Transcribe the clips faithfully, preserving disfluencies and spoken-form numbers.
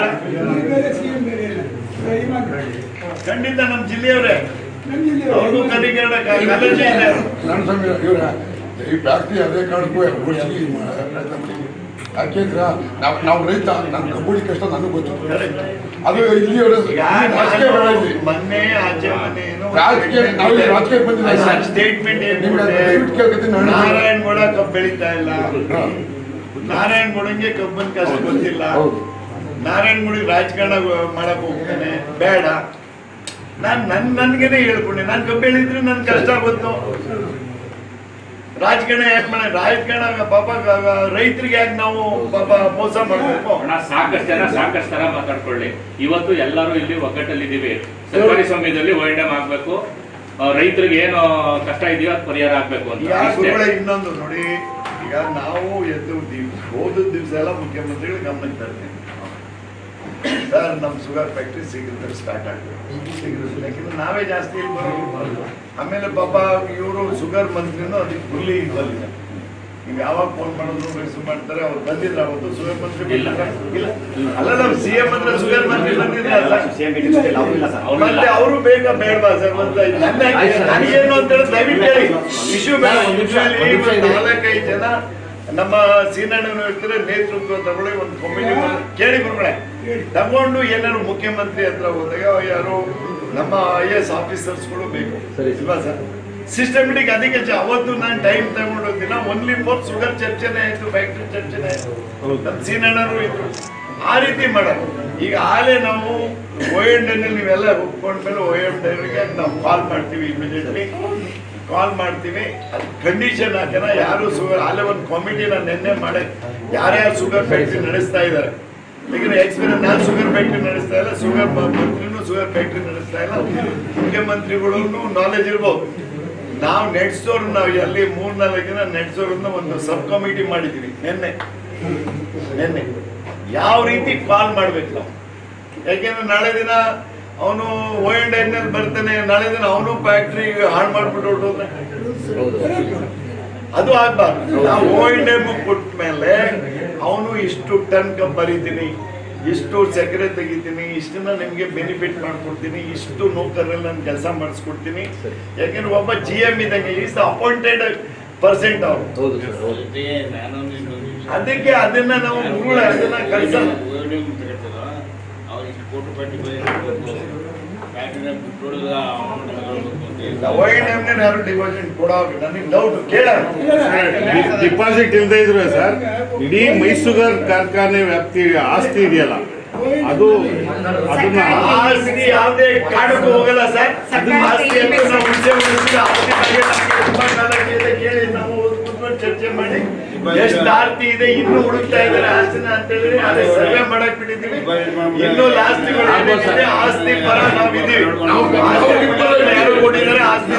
ಖಂಡಿತ ನಮ್ಮ ಜಿಲ್ಲೆಯವರೇ ಅವರು ಕಲಿಕರಣ ಕಾಲೇಜೇ ಇದೆ. ಈ ವ್ಯಾಪ್ತಿ ಅದೇ ಕಾರಣಕ್ಕೂ ಯಾಕೆಂದ್ರೆ ನಾವು ನಾವು ರೈತ ನನ್ನ ಕಬ್ಬುಡಿ ಕಷ್ಟ ನನಗೆ ಗೊತ್ತು. ಅದು ಇಲ್ಲಿ ಮೊನ್ನೆ ಆಚೆ ಮನೆ ರಾಜಕೀಯ ನಾವು ರಾಜಕೀಯ ಬಂದಿಲ್ಲ ಸ್ಟೇಟ್ಮೆಂಟ್ ನಾರಾಯಣಗೌಡ ಕಬ್ಬು ಬೆಳೀತಾ ಇಲ್ಲ, ನಾರಾಯಣಗೌಡಂಗೆ ಕಬ್ಬನ್ ಕಷ್ಟ ಗೊತ್ತಿಲ್ಲ, ನಾರಾಯಣಗೌಡಿಗೆ ರಾಜಕಾರಣ ಮಾಡಕ್ ಹೋಗ್ತಾನೆ ಬೇಡ. ನಾನ್ ನನ್ ನನ್ಗೆನೆ ಹೇಳ್ಕೊಂಡೆ ನಾನು ಕಬ್ಬು ಬೆಳೀದ್ರೆ ನನ್ ಕಷ್ಟ ಗೊತ್ತು. ರಾಜಕಾರಣ ಯಾಕೆ ಮಾಡ ರಾಜಕಾರಣ ಪಾಪ ರೈತರಿಗೆ ಯಾಕೆ ನಾವು ಪಾಪ ಮೋಸ ಮಾಡಬೇಕು? ಸಾಕಷ್ಟು ಜನ ಸಾಕಷ್ಟು ತರ ಮಾತಾಡ್ಕೊಳ್ಳಿ. ಇವತ್ತು ಎಲ್ಲರೂ ಇಲ್ಲಿ ಒಗ್ಗಟ್ಟಲ್ಲಿದ್ದೀವಿ. ಸರ್ಕಾರಿ ಸಮಯದಲ್ಲಿ ಒಳ್ಳೆ ಆಗ್ಬೇಕು, ರೈತರಿಗೆ ಏನು ಕಷ್ಟ ಇದೆಯೋ ಅದು ಪರಿಹಾರ ಆಗ್ಬೇಕು ಅಂತ. ಇನ್ನೊಂದು ನೋಡಿ, ಈಗ ನಾವು ಎದ್ದು ಹೋದ ದಿವಸ ಎಲ್ಲ ಮುಖ್ಯಮಂತ್ರಿಗಳು ಗಮನಕ್ಕೆ ತರ್ತೇವೆ ಸರ್, ನಮ್ ಶುಗರ್ ಫ್ಯಾಕ್ಟ್ರಿ ಶೀಘ್ರದಲ್ಲಿ ಸ್ಟಾರ್ಟ್ ಆಗ್ಬೇಕು, ಶೀಘ್ರದಲ್ಲಿ. ಯಾಕಂದ್ರೆ ನಾವೇ ಜಾಸ್ತಿ ಇಲ್ಲಿ ಬರೋದು. ಆಮೇಲೆ ಪಾಪ ಇವರು ಶುಗರ್ ಮಂತ್ರಿನೂ ಅದಕ್ಕೆ ಫುಲ್ಲಿ ಇನ್ವಾಲ್ವ್ ಇದ್ದಾರೆ. ನೀವು ಯಾವಾಗ ಫೋನ್ ಮಾಡೋದು ರಿಸೀವ್ ಮಾಡ್ತಾರೆ. ಅವ್ರು ಬಂದಿದ್ರ ಅವತ್ತು ಶುಗರ್ ಮಂತ್ರಿ ಇಲ್ಲ ಅಲ್ಲ, ನಾವು ಸಿ ಎಂ ಅಂದ್ರೆ ಶುಗರ್ ಮಂತ್ರಿ ಬಂದಿದ್ರಲ್ಲ, ಮತ್ತೆ ಅವರು ಬೇಗ ಬೇಡವಾ ಸರ್? ಮತ್ತೆ ನನಗೇನು ಅಂತ ಹೇಳಿ ದಯವಿಟ್ಟು ಹೇಳಿ. ಇಶ್ಯೂ ಬೇಡ. ನಾಲ್ಕೈದು ಜನ ನಮ್ಮ ಸೀನಣ್ಣನು ಇರ್ತಾರೆ, ನೇತೃತ್ವ ತಗೊಳ್ಳಿ, ಒಂದು ಕಮಿಟಿ ಕೇಳಿ ಗುರುಗಳೇ ತಗೊಂಡು ಏನಾದ್ರು ಮುಖ್ಯಮಂತ್ರಿ ಹತ್ರ ಹೋದಾಗ ಯಾರು ನಮ್ಮ ಐ ಎಸ್ ಆಫೀಸರ್ಸ್ಗಳು ಬೇಕು ಇಲ್ವಾ ಸರ್? ಸಿಸ್ಟಮೆಟಿಕ್. ಅದಕ್ಕೆ ಅವತ್ತು ನಾನು ಟೈಮ್ ತಗೊಂಡು ಹೋಗ್ತೀನಿ. ಓನ್ಲಿ ಫೋರ್ ಶುಗರ್ ಚರ್ಚೆನೆ ಆಯ್ತು, ಫ್ಯಾಕ್ಟ್ರಿ ಚರ್ಚೆನೆ ಆಯ್ತು, ನಮ್ಮ ಸೀನಣ್ಣರು ಇದ್ರು. ಆ ರೀತಿ ಮಾಡೋದು. ಈಗ ಆಲೇ ನಾವು ಓ ಎನ್ ಡಿ ನೀವೆಲ್ಲ ಒಪ್ಕೊಂಡ್ಮೇಲೆ ಓ ಎನ್ ಡಿಗೆ ನಾವು ಕಾಲ್ ಮಾಡ್ತೀವಿ, ಇಮಿಡಿಯೇಟ್ಲಿ ಕಾಲ್ ಮಾಡ್ತೀವಿ. ಅದು ಕಂಡೀಷನ್ ಹಾಕೋಣ. ಯಾರು ಶುಗರ್ ಆಲೇ ಒಂದು ಕಮಿಟಿನ ನಿನ್ನೆ ಮಾಡಿ ಯಾರ್ಯಾರು ಶುಗರ್ ಫ್ಯಾಕ್ಟ್ರಿ ನಡೆಸ್ತಾ ಇದ್ದಾರೆ. ಯಾಕಂದ್ರೆ ಎಕ್ಸ್ಪೀರಿಯನ್ಸ್, ನಾನು ಶುಗರ್ ಫ್ಯಾಕ್ಟ್ರಿ ನಡೆಸ್ತಾ ಇಲ್ಲ, ಶುಗರ್ ಮಂತ್ರಿನೂ ಶುಗರ್ ಫ್ಯಾಕ್ಟ್ರಿ ನಡೆಸ್ತಾ ಇಲ್ಲ, ಮುಖ್ಯಮಂತ್ರಿಗಳು ನಾಲೆಜ್ ಇರ್ಬೋದು. ನಾವು ನೆಡ್ಸೋರು ನಾವು ಎಲ್ಲಿ ಮೂರ್ ನಾಲ್ಕು ಜನ ನೆಡ್ಸೋರನ್ನ ಒಂದು ಸಬ್ ಕಮಿಟಿ ಮಾಡಿದೀವಿ ನಿನ್ನೆ ನಿನ್ನೆ ಯಾವ ರೀತಿ ಕಾಲ್ ಮಾಡ್ಬೇಕು ನಾವು. ಯಾಕೆಂದ್ರೆ ನಾಳೆ ದಿನ ಅವನು ಓ ಎಂಡ್ ಎನ್ ಎಲ್ ಬರ್ತಾನೆ, ನಾಳೆ ದಿನ ಅವನು ಫ್ಯಾಕ್ಟ್ರಿ ಹಾಳು ಮಾಡ್ಬಿಟ್ಟು ಹೊರಟೋದ್ರೆ ಅದು ಆಗ್ಬಾರ್ದು. ನಾವು ಓ ಎಂಡ್ ಎಮ್ ಕೊಟ್ಟ ಮೇಲೆ ಅವನು ಇಷ್ಟು ಟನ್ ಕಪ್ ಬರೀತೀನಿ, ಇಷ್ಟು ಸಕ್ಕರೆ ತೆಗಿತೀನಿ, ಇಷ್ಟನ್ನ ನಿಮ್ಗೆ ಬೆನಿಫಿಟ್ ಮಾಡ್ಕೊಡ್ತೀನಿ, ಇಷ್ಟು ನೌಕರಲ್ಲಿ ನಾನು ಕೆಲಸ ಮಾಡಿಸ್ಕೊಡ್ತೀನಿ. ಯಾಕೆಂದ್ರೆ ಒಬ್ಬ ಜಿ ಎಂ ಇದ್ದಂಗೆ ಈಸ್ ಅಪಾಯಿಂಟೆಡ್ ಪರ್ಸೆಂಟ್ ಅವರು. ಅದಕ್ಕೆ ಅದನ್ನ ನಾವು ಮುರುಳ ಅದನ್ನ ಕಳ್ಸ ಯಾರು ಡಿಪಾಸಿಟ್ ಕೊಡೋ ನನಗೆ ಡೌಟ್ ಕೇಳ. ಡಿಪಾಸಿಟ್ ಇಲ್ಲದೆ ಇದ್ರು ಸರ್, ಇಡೀ ಮೈಸೂಗರ್ ಕಾರ್ಖಾನೆ ವ್ಯಾಪ್ತಿ ಆಸ್ತಿ ಇದೆಯಲ್ಲ, ಅದು ಅದನ್ನ ಆಸ್ತಿ ಯಾವುದೇ ಕಾರಣಕ್ಕೂ ಹೋಗಲ್ಲ ಸರ್. ಆಸ್ತಿ ಅಂತ ನಾವು ಮುಂಚೆ ಕೇಳಿ ನಾವು ಕೂತ್ಕೊಂಡು ಚರ್ಚೆ ಮಾಡಿ ಎಷ್ಟು ಆಸ್ತಿ ಇದೆ ಇನ್ನು ಹುಡುಕ್ತಾ ಇದ್ದಾರೆ ಆಸ್ತಿನ ಅಂತ ಹೇಳಿದ್ರೆ ಅದೇ ಸರ್ವೆ ಮಾಡಕ್ ಬಿಟ್ಟಿದ್ದೀವಿ. ಇನ್ನು ಲಾಸ್ತಿಗಳು ಏನಿದೆ ಆಸ್ತಿ ಪರ ನಾವಿದ್ದೀವಿ. ಯಾರು ಕೊಟ್ಟಿದ್ದಾರೆ ಆಸ್ತಿ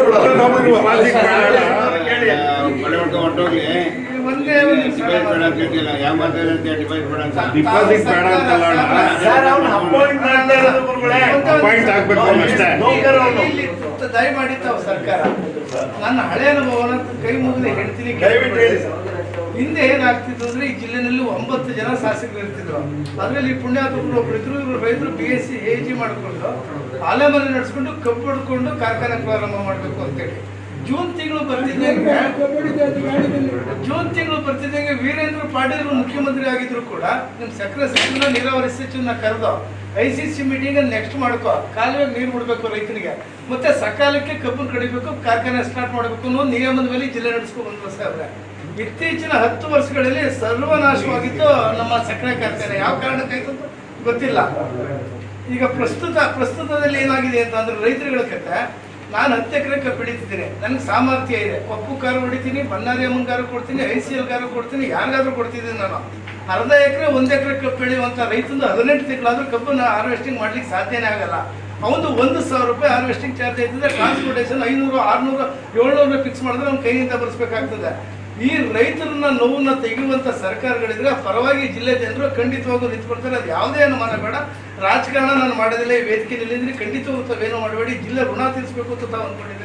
ಡಿಪಾಸಿಟ್ ಬೇಡ ಅಂತಲ್ಲ ಸರ್, ಅವ್ನು ಅಪಾಯಿಂಟ್ ಮಾಡ್ತಾ ಇರೋದು ಗುರುಗಳೇ, ಅಪಾಯಿಂಟ್ ಆಗ್ಬೇಕು ಅಷ್ಟೇ. ದಯಮಾಡಿ ತಾವು ಸರ್ಕಾರ ನನ್ನ ಹಳೆ ಅನುಭವನ ಕೈ ಮುಗಿದು ಹೇಳ್ತೀನಿ. ದಯವಿಟ್ಟು ಹೇಳಿ ಸರ್. ಹಿಂದೆ ಏನಾಗ್ತಿತ್ತು ಅಂದ್ರೆ ಈ ಜಿಲ್ಲೆನಲ್ಲಿ ಒಂಬತ್ತು ಜನ ಶಾಸಕರು ಇರ್ತಿದ್ರು. ಅದ್ರಲ್ಲಿ ಪುಣ್ಯಾತ್ಮರು ಒಬ್ರು ಇದ್ರು, ಇವರು ರೈತರು B S C A G ಮಾಡ್ಕೊಂಡು ಆಲೆ ಮನೆ ನಡೆಸ್ಕೊಂಡು ಕಬ್ಬು ಹೊಡ್ಕೊಂಡು ಕಾರ್ಖಾನೆ ಪ್ರಾರಂಭ ಮಾಡ್ಬೇಕು ಅಂತೇಳಿ ಜೂನ್ ತಿಂಗಳು ಬರ್ತಿದ್ದಂಗೆ ಜೂನ್ ತಿಂಗಳು ಬರ್ತಿದ್ದಂಗೆ ವೀರೇಂದ್ರ ಪಾಟೀಲ್ ಮುಖ್ಯಮಂತ್ರಿ ಆಗಿದ್ರು ಕೂಡ ನಿಮ್ ಸಕ್ಕರೆ ಸಚಿವ ನೀರಾವರಿ ಸಚಿವನ ಕರೆದು I C C meeting next ಮಾಡ್ಕೋ, ಕಾಲುವೆ ನೀರು ಬಿಡ್ಬೇಕು ರೈತನಿಗೆ, ಮತ್ತೆ ಸಕಾಲಕ್ಕೆ ಕಬ್ಬನ್ನು ಕಡಿಬೇಕು, ಕಾರ್ಖಾನೆ ಸ್ಟಾರ್ಟ್ ಮಾಡಬೇಕು ಅನ್ನೋ ನಿಯಮದ ಮೇಲೆ ಜಿಲ್ಲೆ ನಡೆಸ್ಕೊಂಡು ಬಂದ್ರು ಸಾಹೇಬ್ರೆ. ಇತ್ತೀಚಿನ ಹತ್ತು ವರ್ಷಗಳಲ್ಲಿ ಸರ್ವನಾಶವಾಗಿದ್ದು ನಮ್ಮ ಸಕ್ಕರೆ ಕಾರ್ಖಾನೆ. ಯಾವ ಕಾರಣಕ್ಕಾಯ್ತು ಅಂತ ಗೊತ್ತಿಲ್ಲ. ಈಗ ಪ್ರಸ್ತುತ ಪ್ರಸ್ತುತದಲ್ಲಿ ಏನಾಗಿದೆ ಅಂತ ಅಂದ್ರೆ ರೈತರುಗಳ ಕತೆ, ನಾನು ಹತ್ತು ಎಕರೆ ಕಬ್ಬು ಬೆಳೀತಿದ್ದೀನಿ, ನನಗೆ ಸಾಮರ್ಥ್ಯ ಇದೆ, ಒಪ್ಪು ಕಾರು ಹೊಡಿತೀನಿ, ಬನ್ನಾರಿ ಅಮ್ಮನ್ಗಾರು ಕೊಡ್ತೀನಿ, ಐ ಸಿ ಎಲ್ ಗಾರು ಕೊಡ್ತೀನಿ, ಯಾರಿಗಾದ್ರೂ ಕೊಡ್ತಿದ್ದೀನಿ. ನಾನು ಅರ್ಧ ಎಕರೆ ಒಂದ್ ಎಕರೆ ಕಬ್ಬು ಬೆಳೆಯುವಂತ ರೈತಂದು ಹದಿನೆಂಟು ತಿಂಗಳಾದ್ರೂ ಕಬ್ಬನ್ನ ಹಾರ್ವೆಸ್ಟಿಂಗ್ ಮಾಡ್ಲಿಕ್ಕೆ ಸಾಧ್ಯನೇ ಆಗಲ್ಲ. ಅವನು ಒಂದು ಸಾವಿರ ರೂಪಾಯಿ ಹಾರ್ವೆಸ್ಟಿಂಗ್ ಚಾರ್ಜ್ ಆಯ್ತದೆ, ಟ್ರಾನ್ಸ್ಪೋರ್ಟೇಷನ್ ಐನೂರು ಆರ್ನೂರು ಏಳ್ನೂರು ಫಿಕ್ಸ್ ಮಾಡಿದ್ರೆ ಅವ್ನ ಕೈಯಿಂದ ಬರ್ಸ್ಬೇಕಾಗ್ತದೆ. ಈ ರೈತರನ್ನ ನೋವನ್ನ ತೆಗೆಯುವಂತ ಸರ್ಕಾರಗಳಿದ್ರೆ ಪರವಾಗಿ ಜಿಲ್ಲೆ ಜನರು ಖಂಡಿತವಾಗೂ ನಿಂತ್ಕೊಳ್ತಾರೆ. ಅದು ಯಾವುದೇ ಅನುಮಾನ ಬೇಡ. ರಾಜಕಾರಣ ನಾನು ಮಾಡೋದಿಲ್ಲ, ಈ ವೇದಿಕೆ ನಿಲ್ಲಿದ್ರೆ ಖಂಡಿತವಾಗೂ ತಾವೇನೋ ಮಾಡಬೇಡಿ. ಜಿಲ್ಲೆ ಋಣ ತೀರಿಸಬೇಕು ಅಂತ ತಾವು ಅಂದ್ಕೊಂಡಿದ್ರೆ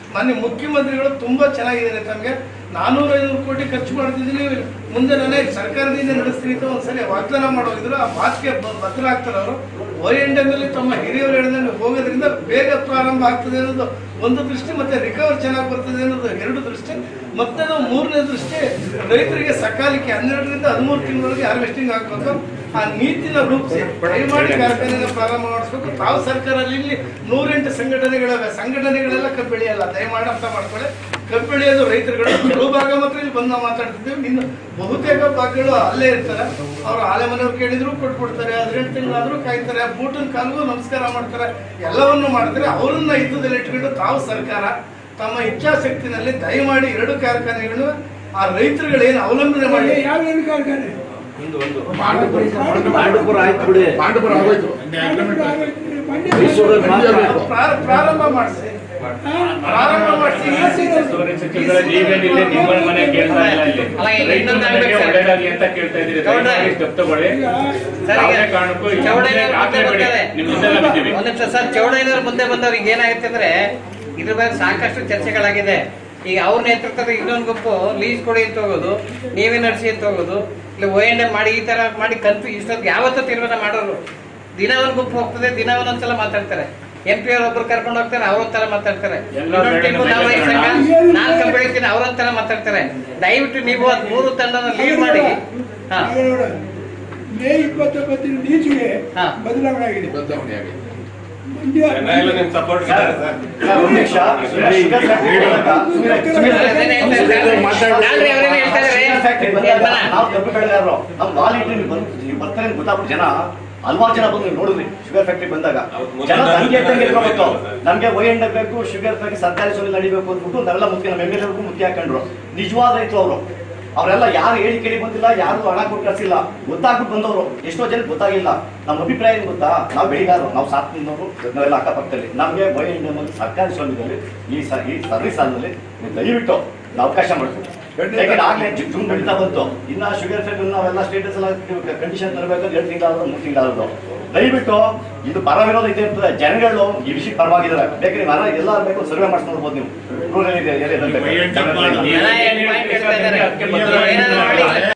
ಮಾನ್ಯ ಮುಖ್ಯಮಂತ್ರಿಗಳು ತುಂಬಾ ಚೆನ್ನಾಗಿದ್ದಾರೆ. ತಮಗೆ ನಾನೂರ ಐನೂರು ಕೋಟಿ ಖರ್ಚು ಮಾಡ್ತಿದ್ದೀನಿ, ಮುಂದೆ ನಾನೇ ಸರ್ಕಾರದಿಂದ ನಡೆಸ್ತೀನಿ ಅಂತ ಒಂದ್ಸರಿ ವಾಗ್ದಾನ ಮಾಡೋದಿದ್ರು. ಆ ಮಾತಿಗೆ ಬದ್ಧರಾಗ್ತಾರೆ ಅವರು. ವೈ ಎಂಡ್ ಎಮ್ ಅಲ್ಲಿ ತಮ್ಮ ಹಿರಿಯವರು ಹೇಳಿದಂಗೆ ಹೋಗೋದ್ರಿಂದ ಬೇಗ ಪ್ರಾರಂಭ ಆಗ್ತದೆ ಅನ್ನೋದು ಒಂದು ದೃಷ್ಟಿ, ಮತ್ತೆ ರಿಕವರ್ ಚೆನ್ನಾಗಿ ಬರ್ತದೆ ಅನ್ನೋದು ಎರಡು ದೃಷ್ಟಿ. ಮತ್ತೆ ನಾವು ಮೂರನೇ ದೃಷ್ಟಿ, ರೈತರಿಗೆ ಸಕಾಲಕ್ಕೆ ಹನ್ನೆರಡರಿಂದ ಹದಿಮೂರು ತಿಂಗಳೊಳಗೆ ಹಾರ್ವೆಸ್ಟಿಂಗ್ ಆಗ್ಬೇಕು. ಆ ನೀತಿನ ರೂಪಿಸಿ ದಯಮಾಡಿ ಕಾರ್ಖಾನೆನ ಪ್ರಾರಂಭ ಮಾಡಿಸ್ಬೇಕು. ತಾವು ಸರ್ಕಾರದಲ್ಲಿ ಇಲ್ಲಿ ನೂರೆಂಟು ಸಂಘಟನೆಗಳಿವೆ, ಸಂಘಟನೆಗಳೆಲ್ಲ ಕಬ್ಬು ಬೆಳೆಯಲ್ಲ, ದಯಮಾಡಿ ಅರ್ಥ ಮಾಡ್ಕೊಳ್ಳಿ. ಕಬ್ಬು ಬೆಳೆಯೋದು ರೈತರುಗಳು. ಕೆಲವು ಭಾಗ ಮಾತ್ರ ಇಲ್ಲಿ ಬಂದು ನಾವು ಮಾತಾಡ್ತಿದ್ದೇವೆ, ಇನ್ನು ಬಹುತೇಕ ಭಾಗಗಳು ಅಲ್ಲೇ ಇರ್ತಾರೆ. ಅವ್ರು ಆಲೆ ಮನೆಯವ್ರು ಕೇಳಿದ್ರು ಕೊಟ್ಬಿಡ್ತಾರೆ, ಹದಿನೆಂಟು ತಿಂಗಳಾದ್ರೂ ಕಾಯ್ತಾರೆ, ಬೂಟನ್ ಕಾಲಿಗೂ ನಮಸ್ಕಾರ ಮಾಡ್ತಾರೆ, ಎಲ್ಲವನ್ನು ಮಾಡ್ತಾರೆ. ಅವರನ್ನ ಯುದ್ಧದಲ್ಲಿ ಇಟ್ಕೊಂಡು ತಾವು ಸರ್ಕಾರ ತಮ್ಮ ಇಚ್ಛಾಶಕ್ತಿನಲ್ಲಿ ದಯಮಾಡಿ ಎರಡು ಕಾರ್ಖಾನೆಗಳು ಆ ರೈತರುಗಳೇನು ಅವಲಂಬನೆ ಮಾಡಿ ಯಾವ ಕಾರ್ಖಾನೆ ಪಾಂಡವಪುರ ಆಯ್ತು ಬಿಡಿ, ಪಾಂಡವಪುರ ಆಗೋಯ್ತು, ಪ್ರಾರಂಭ ಮಾಡಿಸಿ ಪ್ರಾರಂಭ ಮಾಡಿಸಿ ನೀವೇನಿಲ್ಲ ನಿಮ್ಮ ಮನೆ ಕೇಳ್ತಾ ಇಲ್ಲ, ಇಲ್ಲಿ ರೈತರಿಗೆ ಒಳ್ಳೇದಾಗ್ಲಿ ಅಂತ ಕೇಳ್ತಾ ಇದ್ದೀರಿ. ಸ್ಟೆಪ್ ತಗೊಳ್ಳಿ, ಯಾವುದೇ ಕಾರಣಕ್ಕೂ ನಿಮ್ಮಿಂದೆಲ್ಲ ಬಿದ್ದೀವಿ. ಒಂದ್ ನಿಮಿಷ ಸರ್, ಚೌಡಯ್ಯನವ್ರ ಮುಂದೆ ಬಂದವ್ರಿಗೆ ಏನಾಗುತ್ತೆ ಅಂದ್ರೆ ಇದ್ರ ಬಗ್ಗೆ ಸಾಕಷ್ಟು ಚರ್ಚೆಗಳಾಗಿದೆ. ಈಗ ಅವ್ರ ನೇತೃತ್ವದ ಇನ್ನೊಂದು ಗುಂಪು ಲೀಸ್ ಕೊಡಿ ಅಂತ ಹೋಗೋದು, ನೀವೇ ನಡೆಸಿ ಅಂತ ಹೋಗೋದು, ಇಲ್ಲ ಓ ಎಂಡ್ ಎಂ ಮಾಡಿ ಈ ತರ ಮಾಡಿ ಕನ್ಫ್ಯೂ ಇಷ್ಟೊತ್ತು ಯಾವತ್ತೂ ತೀರ್ಮಾನ ಮಾಡೋರು. ದಿನ ಒಂದ್ ಗುಂಪು ಹೋಗ್ತದೆ, ದಿನ ಒಂದೊಂದ್ಸಲ ಮಾತಾಡ್ತಾರೆ. ಎಂ ಪಿ ಅವ್ರೊಬ್ರು ಕರ್ಕೊಂಡು ಹೋಗ್ತಾರೆ, ಅವ್ರೊಂಥರ ಮಾತಾಡ್ತಾರೆ. ನಾನ್ ಕಬ್ಬು ಬೆಳಿತೀನಿ, ಅವ್ರೊಂಥರ ಮಾತಾಡ್ತಾರೆ. ದಯವಿಟ್ಟು ನೀವು ಅದ್ ಮೂರು ತಂಡನ ಲೀಡ್ ಮಾಡಿ. ಹಾ, ಮೇ ಇಪ್ಪತ್ತೊಂಬತ್ತಿನ ಲೀಸ್ಗೆ ಬದಲಾವಣೆ ಆಗಿದೆ. ಬದಲಾವಣೆ ಆಗಿದೆ. ಗೊತ್ತಾಗ್ಬಿಟ್ಟು ಜನ ಹಲವಾರು ಜನ ಬಂದು ನೋಡಿದ್ರಿ ಶುಗರ್ ಫ್ಯಾಕ್ಟ್ರಿ ಬಂದಾಗ ಜನ ನನ್ಗೆ ಗೊತ್ತು, ನಮ್ಗೆ ವೈ ಎಂಡ್ ಬೇಕು, ಶುಗರ್ ಫ್ಯಾಕ್ಟ್ರಿ ಸರ್ಕಾರಿ ಸೋಲಿ ನಡಿಬೇಕು ಅಂದ್ಬಿಟ್ಟು ನಾವೆಲ್ಲ ಮುಖ್ಯ ನಮ್ಮ ಎಮ್ ಎಲ್ ಎರ್ಗೂ ಮುಖ್ಯ ಹಾಕೊಂಡ್ರು. ನಿಜವಾದ ರೈತರು ಅವರು, ಅವರೆಲ್ಲ ಯಾರು ಹೇಳಿ ಕೇಳಿ ಬಂದಿಲ್ಲ, ಯಾರು ಹಣ ಕೊಟ್ಟು ಕಳಿಸಿಲ್ಲ, ಗೊತ್ತಾಗ್ಬಿಟ್ಟು ಬಂದವರು. ಎಷ್ಟೋ ಜನಕ್ಕೆ ಗೊತ್ತಾಗಿಲ್ಲ. ನಮ್ಮ ಅಭಿಪ್ರಾಯ ಏನು ಗೊತ್ತಾ, ನಾವು ಬೆಳಿಗಾರರು, ನಾವು ಸಾಕು ತಿನ್ನೋರು, ನಾವೆಲ್ಲ ಅಕ್ಕಪಕ್ಕದಲ್ಲಿ ನಮಗೆ ವೈ ಎಂಡ್ ಎಮ್ ಸರ್ಕಾರಿ ಸ್ವಾಮ್ಯದಲ್ಲಿ ಈ ಈ ಸರ್ವಿಸ್ ಆದಲ್ಲಿ ದಯವಿಟ್ಟು ನಾವು ಅವಕಾಶ ಮಾಡ್ತೀವಿ. ಯಾಕಂದ್ರೆ ಆಗ್ಲೇ ಜೂನ್ ಬೆಳೀತಾ ಬಂತು, ಇನ್ನ ಶುಗರ್ ಫ್ಯಾಕ್ಟ್ರಿ ನಾವೆಲ್ಲ ಸ್ಟೇಟಸ್ ಎಲ್ಲ ಕಂಡೀಷನ್ ತರಬೇಕಾದ್ರೆ ಎರಡು ತಿಂಗಳಾದ್ರು ಮೂರು ತಿಂಗಳಾದ್ರು. ದಯವಿಟ್ಟು ಇದು ಪರ ವಿರೋಧ ಇದೆ ಇರ್ತದೆ. ಜನಗಳು ಈ ವಿಷಯ ಪರವಾಗಿದ್ದಾರೆ. ಬೇಕಾದ್ರೆ ಮರ ಎಲ್ಲ ಬೇಕು ಸರ್ವೆ ಮಾಡಿಸ್ ನೋಡ್ಬೋದು ನೀವು ರೂರಲ್ ಏರಿಯಾದಲ್ಲಿ.